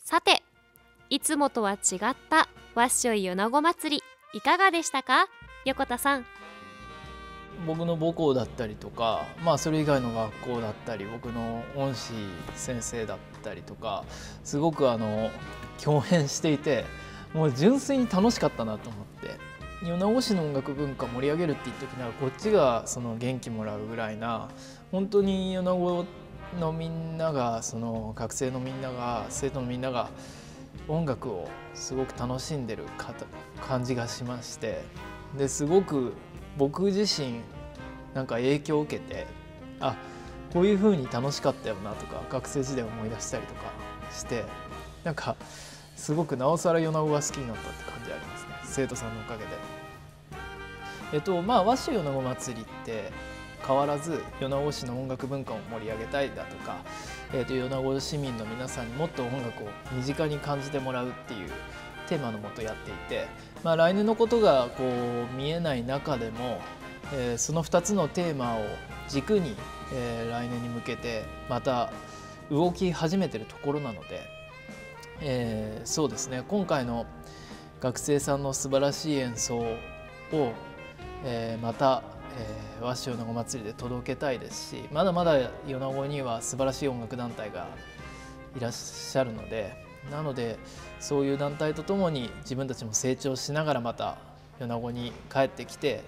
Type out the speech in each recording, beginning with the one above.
さて、いつもとは違ったわっしょい米子祭り、いかがでしたか、横田さん。 僕の母校だったりとか、それ以外の学校だったり、僕の恩師先生だったりとか、すごく共演していて、もう純粋に楽しかったなと思って、米子市の音楽文化盛り上げるって言った時にはこっちがその元気もらうぐらいな、本当に米子のみんなが、その学生のみんなが、生徒のみんなが音楽をすごく楽しんでる感じがしまして、ですごく僕自身なんか影響を受けて、こういう風に楽しかったよなとか学生時代を思い出したりとかして、なんかすごくなおさら米子が好きになったって感じありますね、生徒さんのおかげで。わっしょい米子祭りって変わらず米子市の音楽文化を盛り上げたいだとか、米子市民の皆さんにもっと音楽を身近に感じてもらうっていうテーマのもとやっていて、来年のことがこう見えない中でも、その2つのテーマを軸に、来年に向けてまた動き始めてるところなので、そうですね、今回の学生さんの素晴らしい演奏を、また、わっしょい米子祭りで届けたいですし、まだまだ米子には素晴らしい音楽団体がいらっしゃるので、なのでそういう団体とともに自分たちも成長しながらまた米子に帰ってきて、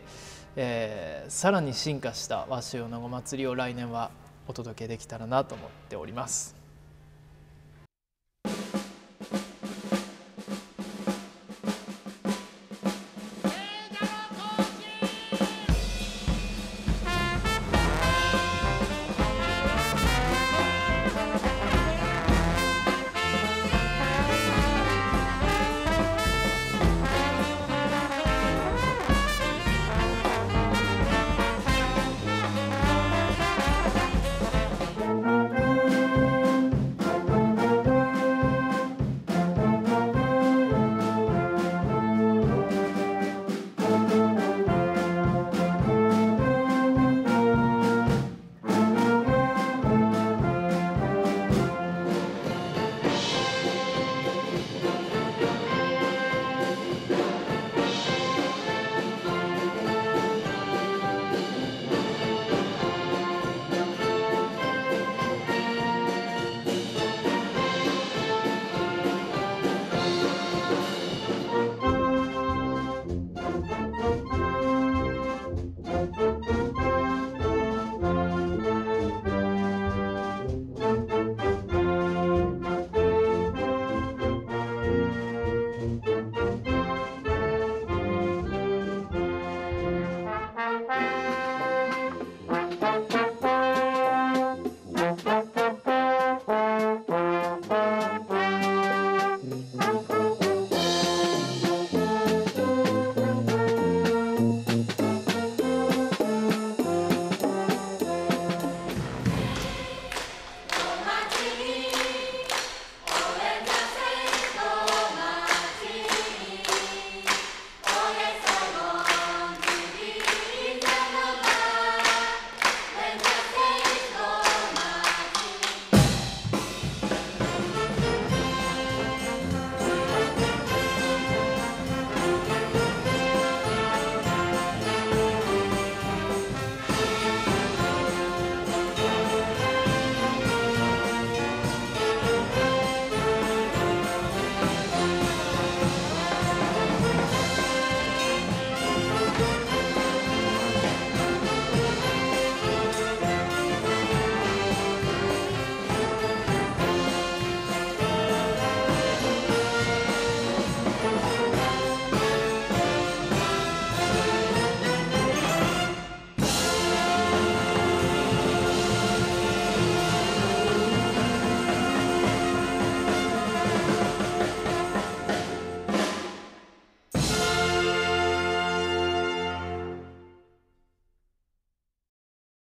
さらに進化したわっしょい米子祭りを来年はお届けできたらなと思っております。